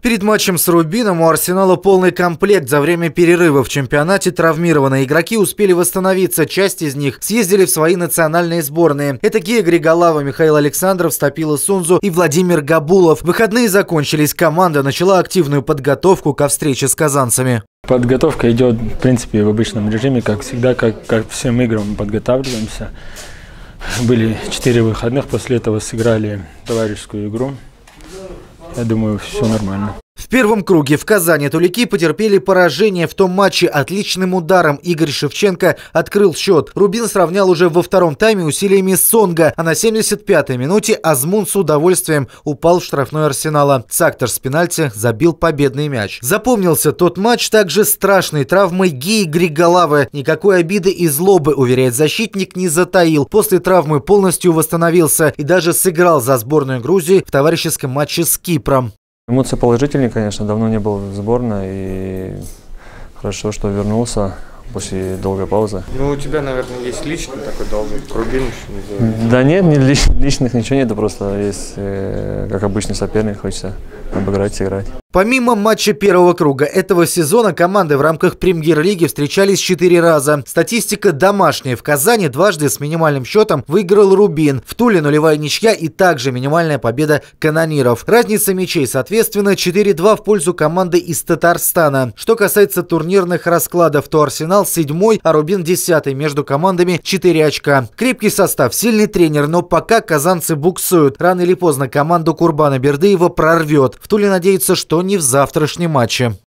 Перед матчем с Рубином у Арсенала полный комплект. За время перерыва в чемпионате травмированные игроки успели восстановиться. Часть из них съездили в свои национальные сборные. Это Гея Григолава, Михаил Александров, Стапила Сунзу и Владимир Габулов. Выходные закончились. Команда начала активную подготовку ко встрече с казанцами. Подготовка идет, в принципе, в обычном режиме, как всегда, как всем играм мы подготавливаемся. Были 4 выходных, после этого сыграли товарищескую игру. Я думаю, все нормально. В первом круге в Казани тулики потерпели поражение. В том матче отличным ударом Игорь Шевченко открыл счет. Рубин сравнял уже во втором тайме усилиями Сонга, а на 75-й минуте Азмун с удовольствием упал в штрафной Арсенала. Сактор с пенальти забил победный мяч. Запомнился тот матч также страшной травмой Геи Григолавы. Никакой обиды и злобы, уверяет защитник, не затаил. После травмы полностью восстановился и даже сыграл за сборную Грузии в товарищеском матче с Кипром. Эмоции положительные, конечно. Давно не был в сборной, и хорошо, что вернулся после долгой паузы. Ну, у тебя, наверное, есть личный такой должник, Рубин еще не. Да нет, личных ничего нет, просто есть, как обычный соперник, хочется обыграть, сыграть. Помимо матча первого круга этого сезона команды в рамках премьер-лиги встречались 4 раза. Статистика домашняя. В Казани дважды с минимальным счетом выиграл Рубин. В Туле нулевая ничья и также минимальная победа канониров. Разница мячей, соответственно, 4-2 в пользу команды из Татарстана. Что касается турнирных раскладов, то Арсенал 7-й, а Рубин 10-й. Между командами 4 очка. Крепкий состав, сильный тренер, но пока казанцы буксуют. Рано или поздно команду Курбана Бердыева прорвет. В Туле надеются, что не в завтрашнем матче.